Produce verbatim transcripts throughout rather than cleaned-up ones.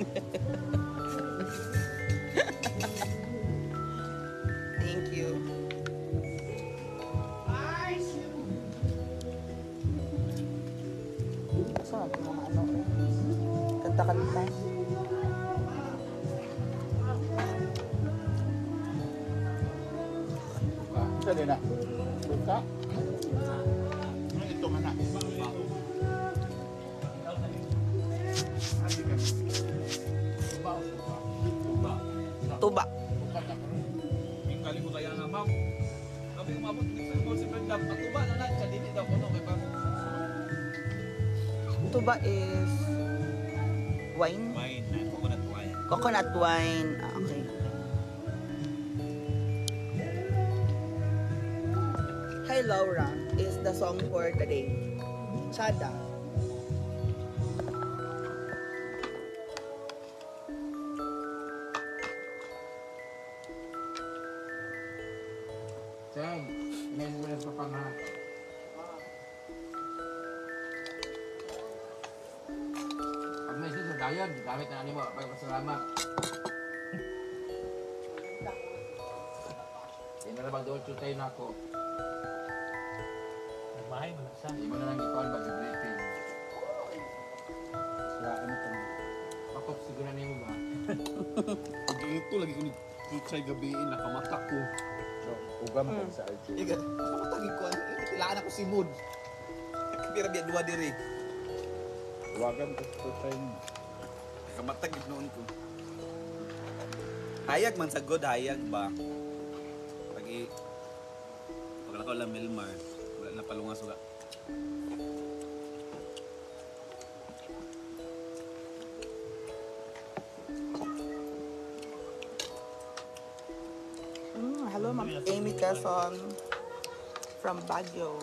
Thank you. Saan ang mga ano? Kanta-kanta. Ito din na. Suka. Ano ito man na? Tuba. Yung galing mo kaya nga, ma'am. Sabi ko, mabot dito sa si Brenda. Patuba na na. Siya din daw ko, no? Kaya pa. Tuba is wine? Wine, na. Coconut wine. Coconut wine. Ah, okay. Hi Laura is the song for the day. Chada. Chang, inayin mo na sa pangahat. Pag may isa sa dayan, gamit na animo. Pagpasalamat. Hindi na naman doon tayo na ako. Nagmahay mo na siya. Hindi mo na lang ikuhan mag-briefing. Sira ano pa. Pakop siguro na mo ba? Pag ito, lagi ko ni-try gabiin. Nakamata ko. So, ugam ka sa R J. Iga, nakamata ko. Kailangan ako si Mood. Kaya biya dua diri. Wagan ka sa time. Nakamatag noon ko. Hayag man sa good, hayag ba? Pag i... Pag ako lang Milmar, wala na palungas uga. Mm, hello, Ma'am Amy Quezon from Baguio.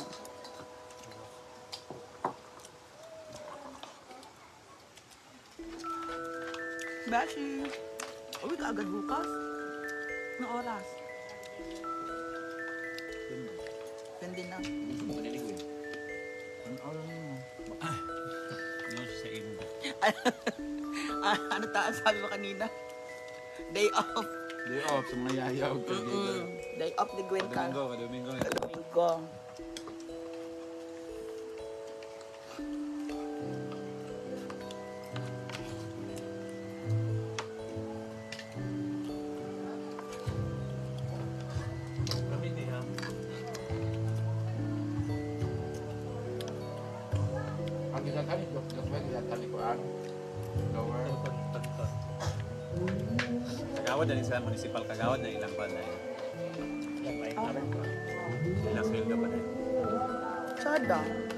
Beshi, uwi ka agad bukas? Na oras? Pwede na. Gusto mo kaniligoy. Ano oras mo? Ano sa imo? Ah, ano ta sabi mo kanina? Day off. Day off sa mga yayaw ka dito. Mm, day off ni Gwen ka. Domingo, Domingo. Domingo. Kami din ha. Ang ginatali ko, ginatali ko, ginatali ko ang lower. Tagtag. Kagawad na sa municipal kagawad na ilang pa na yun. Yan, may Ah, Ilang sweldo pa na yun. Chada.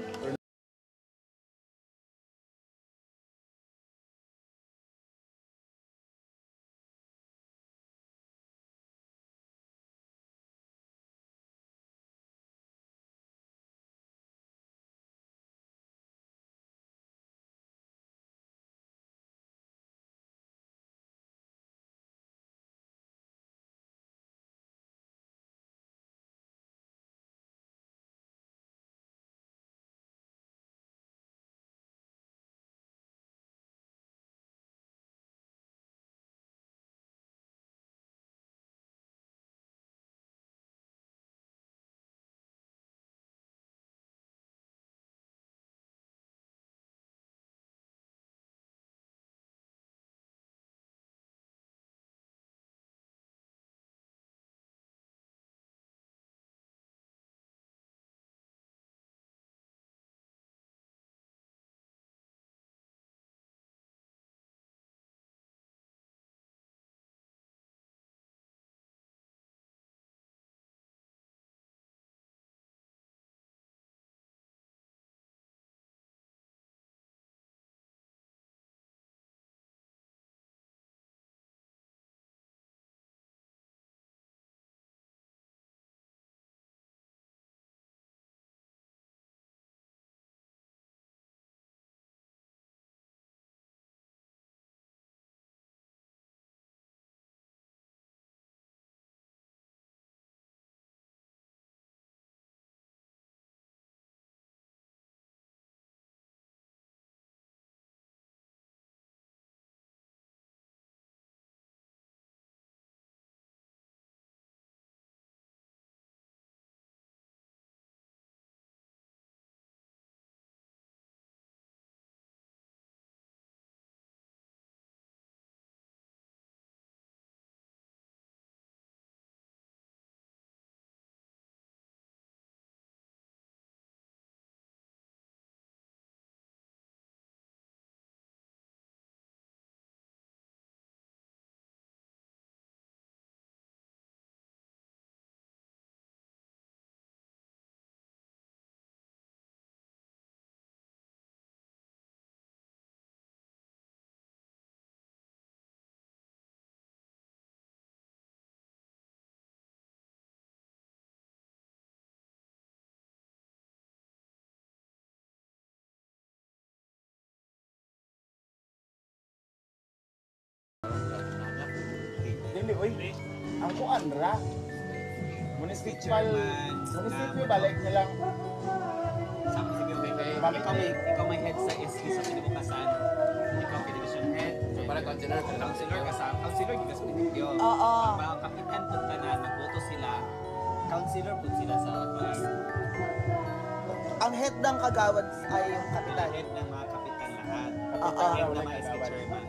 Dili, oy. Ang kuan ra. Municipal, Chairman, municipal um, balik nilang Sabi sige, okay, okay. Mami, Ikaw may, ikaw may head sa S P sa kinabukasan. Ikaw ang division head. So, parang consider ka lang. Counselor ka sa counselor gigas mo dito. Oo. Ang mga kapitan pud tanan magboto sila. Counselor pud sila sa uh, Ang head ng kagawad ay yung kapitan. head ng mga kapitan lahat. Oo. Head wala ng mga S P kagawad. chairman.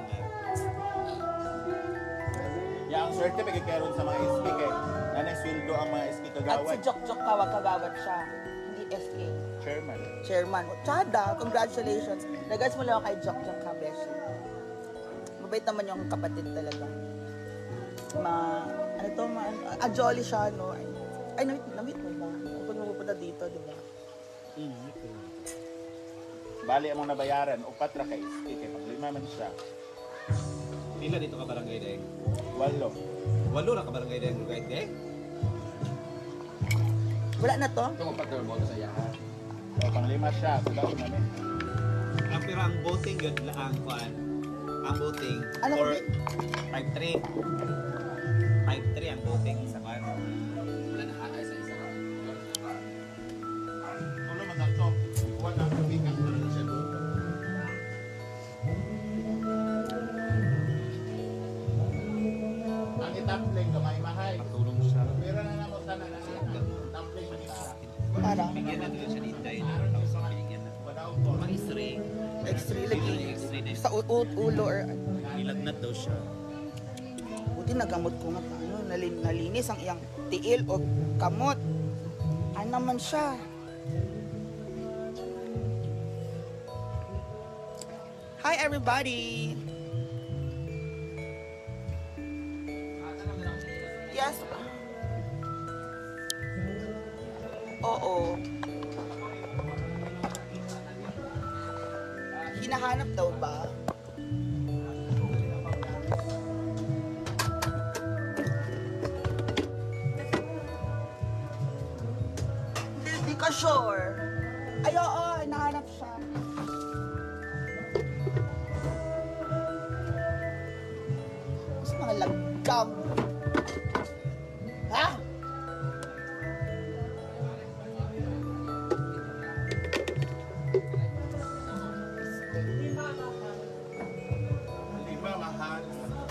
ya ang certificate karon sa mga S P kay nanay sweldo ang mga S P At kagawad. si Jok Jok Kawag kagawad siya. Hindi S K. Chairman. Chairman. O, Chada, congratulations. Nagas mo lang ako kay Jok Jok Kabeshi. Mabait naman yung kapatid talaga. Ma, ano to, ma, ah, jolly siya, no? Ay, ay namit, namit mo ba? Kapag mapupunta dito, di ba? Bali among nabayaran upat ra kay S P kay paglima man siya. Pila dito ka barangay deng? Walo. Walo ra ka barangay deng right deng? Wala na to? Ito mo pagkaroon sa yahan. O panglima siya, sudaw na ni. Ang pero ang voting yun lang kuan. Ang voting Ano or ba? five three. five three ang voting sa kuan. Wala na haay sa isa. Tulo man to. Wala na bigas na siya doon. Ang itapling gamay mahay. Tulong siya. Pero na namo tanan na tapling man siya. Para. Bigyan na nila siya ni Inday na binigyan na. Wadaw ko. Mga X-ray. X-ray lagi. X-ray na Sa u- u- ulo or ano. nilagnat daw siya. Buti nagamot ko nga ano, nalin, nalinis ang iyang tiil o kamot. Ano naman siya? Hi everybody! Yes. Oo. Hinahanap daw ba? Hindi, di ka sure. Ay, oo, hinahanap siya. Mas mga langgam. Ha? Lima mahal.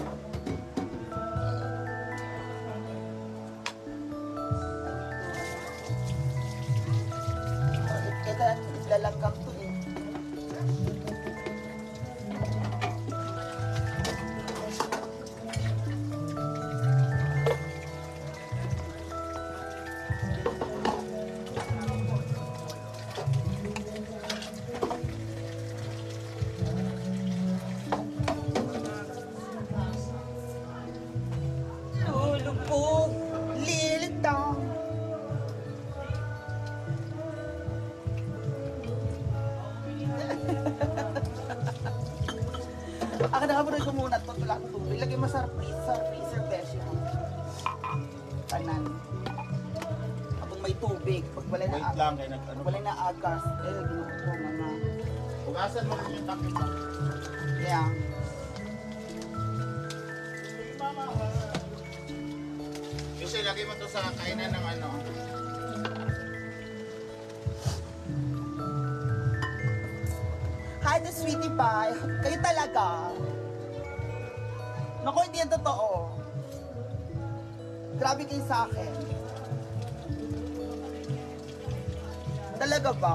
Ito, lalanggam to eh. Lulubog, lilitang. Ako nakamunoy ko muna ito. Wala akong tubig. Lagay mo sa freezer, sa freezer beshi mo. Tanan. Habang may tubig. Pag wala na, Wait lang kay nag ano. wala na agas. Eh, ginuho mo na. Ugasan mo rin yung takip ba? Yeah. Lima mahal. Kasi lagay mo to sa kainan ng ano. Hi, the sweetie pie. Kayo talaga. Naku, hindi yan totoo. Grabe kayo sa akin. Talaga ba?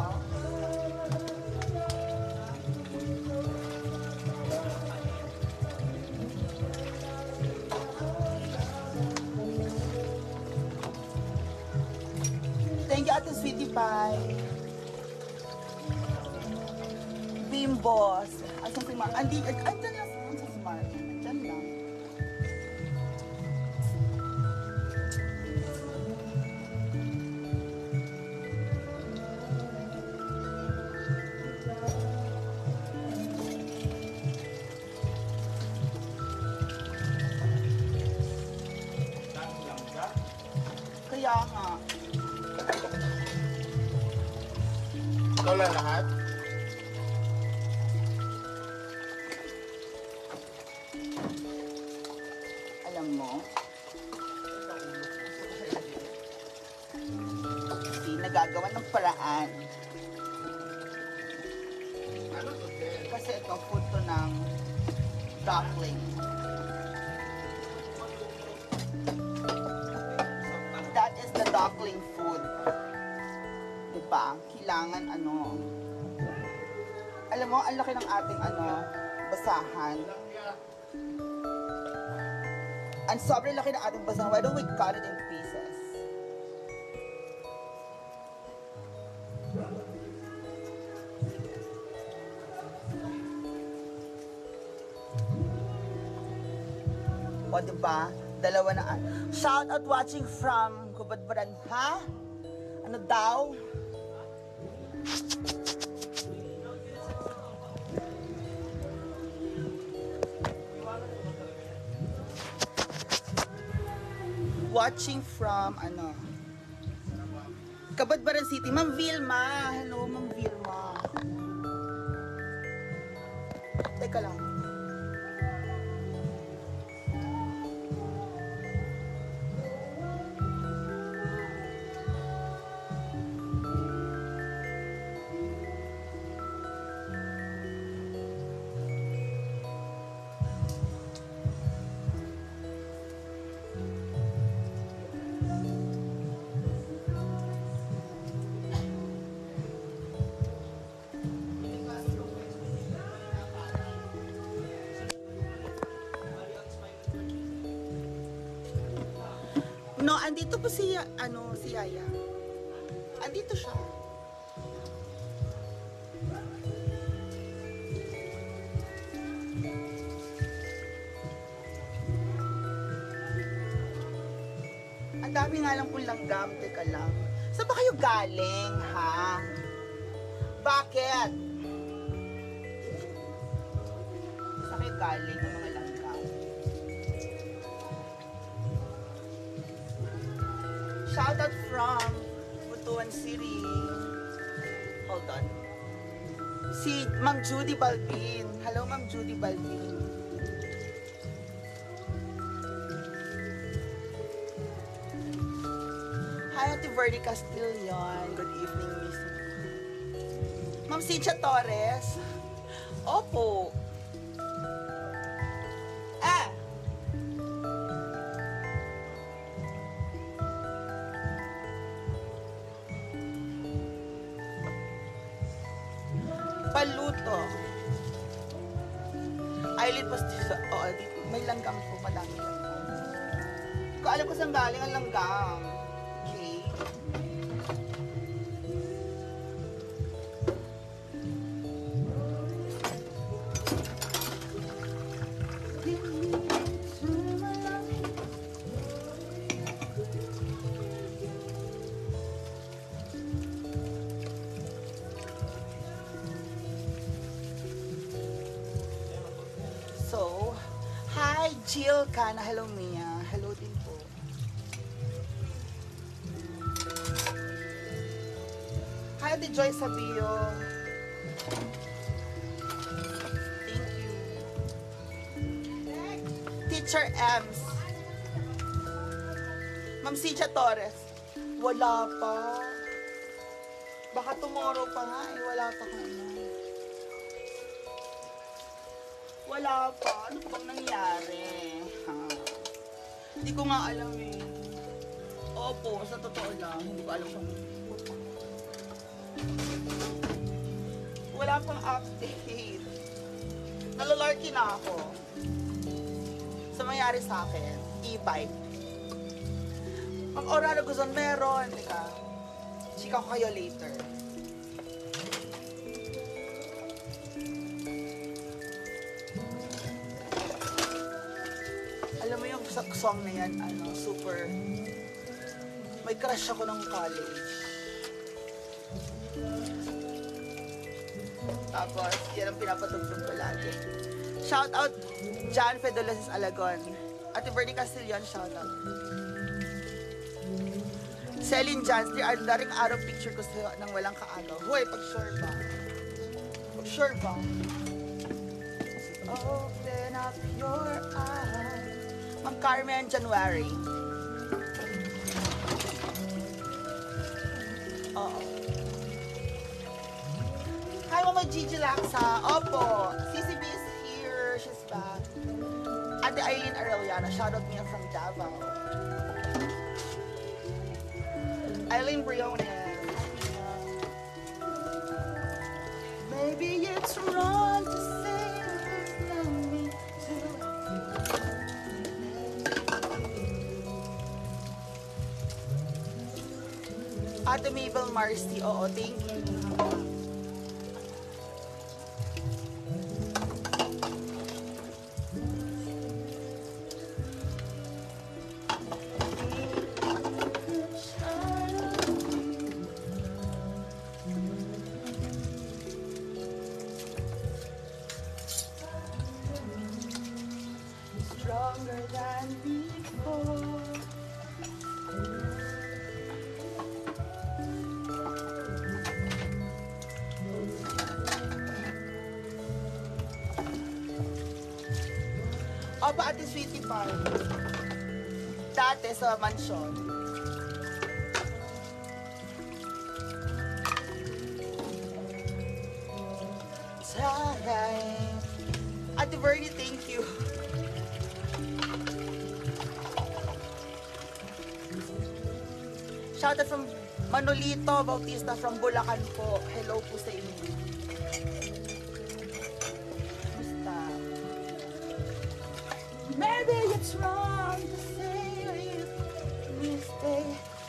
Thank you, Ate Sweetie Pie. Bimbos. Asan si Mar? Andi, andyan lang. Asan si Mar? Andyan lang. Kaya nga. Ito lang lahat. Alam mo, gawa ng paraan. Ano to, Jen? Kasi ito, food to ng duckling. That is the duckling food. Diba? Kailangan ano. Alam mo, ang laki ng ating ano, basahan. Ang sobrang laki ng ating basahan. Why don't we cut it in pieces? O, diba? Dalawa na. Shout out watching from Kubadbaran, ha? Ano daw? Watching from, ano? Kabadbaran City. Ma'am Vilma. Hello, Ma'am Vilma. Teka lang. No, andito po si, ano, si Yaya. Andito siya. Ang dami nga lang pong langgam. Teka lang. Saan ba kayo galing, ha? Bakit? Saan kayo galing ng mga langgam? Shoutout from Butuan City. Hold on. Si Ma'am Judy Balbin. Hello, Ma'am Judy Balbin. Hi, Ate Verdi Castillon. Good evening, Miss. Ma'am Cynthia Torres. Opo. Ah! Paluto. Eyelid pastis. Oo, dito. May langgam po. Madami langgam. Kung alam ko saan galing ang langgam. Okay. So, hi Jill Kana. Hello Mia. Hello din po. Hi Ate Joy Sabio. Thank you. Teacher Ems. Ma'am Cynthia Torres. Wala pa. Baka tomorrow pa nga eh. Wala pa ka na. Wala pa. Ano pa bang nangyari? Ha? Hindi ko nga alam eh. Opo, sa totoo lang. Hindi ko alam kung... Wala pang update. Nalalarky na ako. Sa mangyari sa akin, e-bike. Pag oral gusto meron. Teka. Chika ko kayo later. Alam mo yung song na yan, ano, super... May crush ako ng college. Tapos, yan ang pinapatugtog ko lagi. Shout out, John Fedolasis Alagon. Ate Verdi Castillon, shout out. Celine Johnston, ang daring araw picture ko sa nang walang kaagaw. Hoy, pag sure ba? Pag sure ba? Open up your eyes. Ma'am Carmen, January. Oo. Mama Gigi Laksa. Opo. C C B is here. She's back. Ate Eileen Arellano. Shoutout niya from Davao. Eileen Briones. Maybe it's wrong to say you love me too. Ate Mabel Marcy, oo, thank you. Stronger than before. Opo, Ate Sweetie Farm. Dati sa mansyon. Time. Ate Bernie, thank you. Shoutout from Manolito Bautista from Bulacan po. Hello po sa inyo. Basta. Maybe it's wrong to say you stay.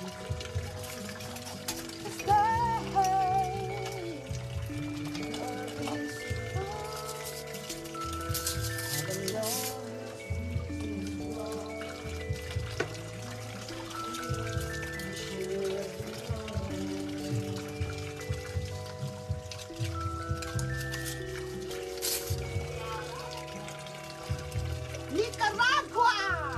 Nicaragua!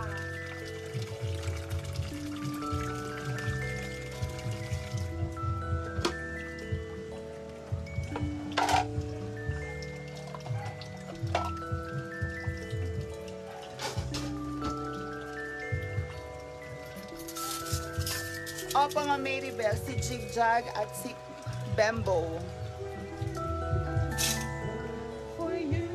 Opo, Ma'am Marybel, si Jigjag at si Bembo. For you,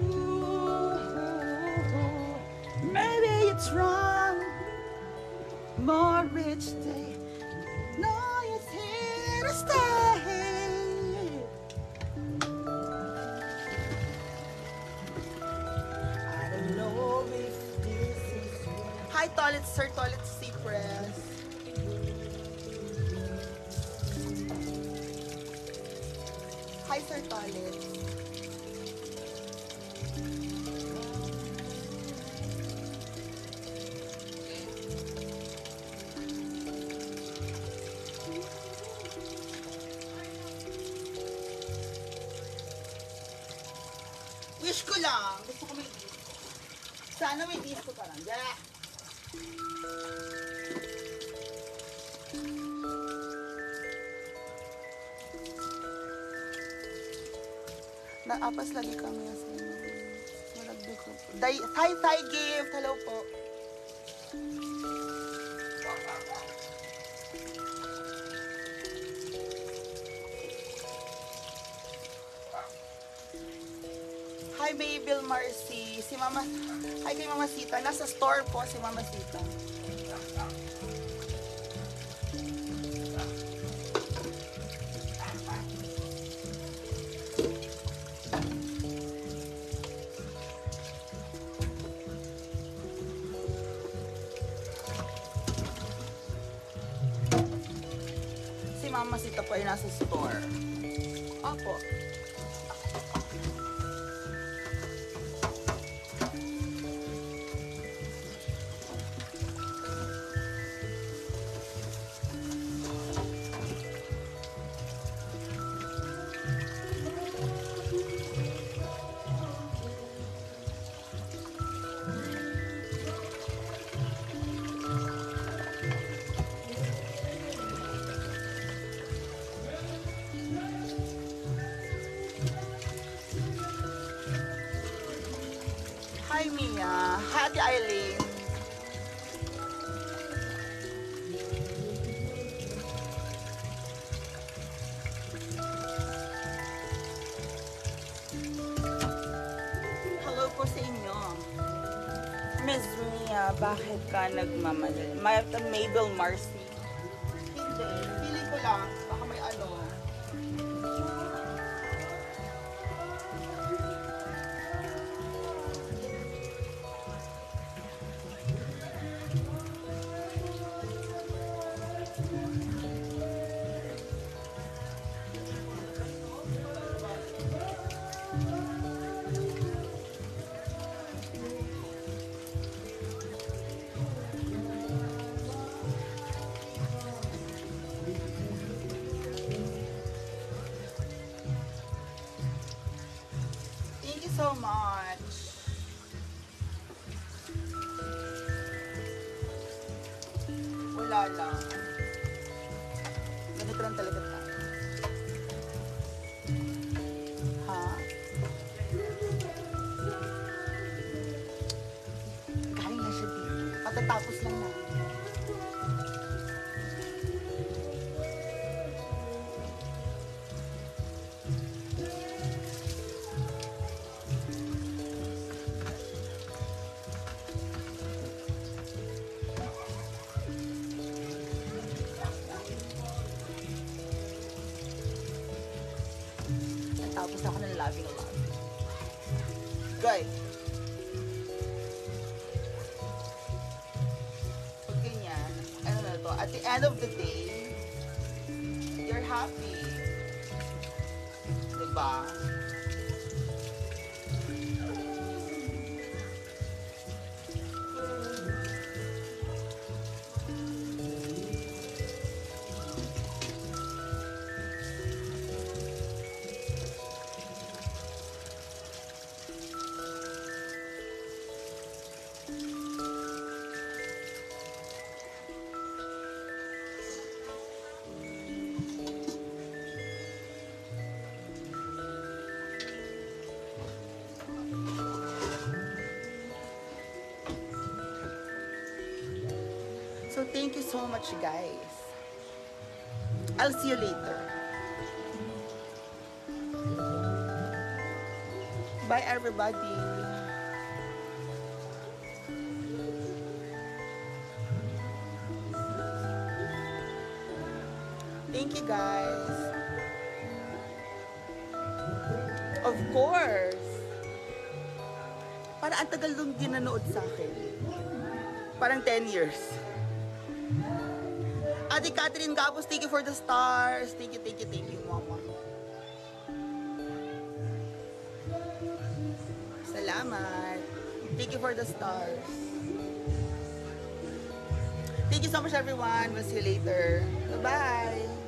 maybe it's wrong. More rich day, no, it's here to stay. I don't know if this is. Hi, Toilet Sir Toilet Cypress. Hi, Sir Toilet. Wish ko lang. Gusto ko may disco. Sana may disco pa lang. Yeah. Naapas lagi kami sa inyo. Malagdag ko po. Day, Thai Thai gift. Hello po. Hi, Mabel Marcy. Si Mama... Hi kay Mama Sita. Nasa store po si Mama Sita. Si Mama Sita po ay nasa store. Opo. Hi, Mia. Hi, Ate Eileen. Miss Mia, bakit ka nagmamadali? May Mabel Marcy. Hindi, feeling ko lang, baka may ano. Thank you so much. Wala lang. Ganito lang talaga tayo. Ha? Galing na siya dito. Patatapos lang natin. Tapos ako ng loving love. Good. Pag ganyan, ano na to, at the end of the day, you're happy. Diba? So thank you so much, guys. I'll see you later. Bye, everybody. Thank you, guys. Of course. Para ang tagal nung ginanood sa akin. Parang ten years. Ate Catherine Gabos, thank you for the stars. Thank you, thank you, thank you, mama. Salamat. Thank you for the stars. Thank you so much, everyone. We'll see you later. Bye-bye.